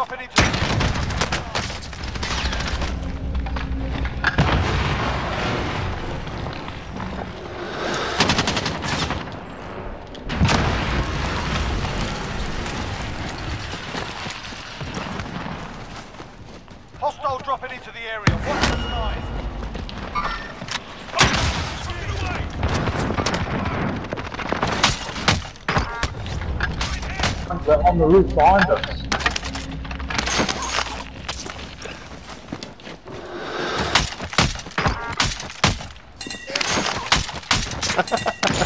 dropping into the... Hostile dropping into the area. Watch the skies. They're on the roof behind us.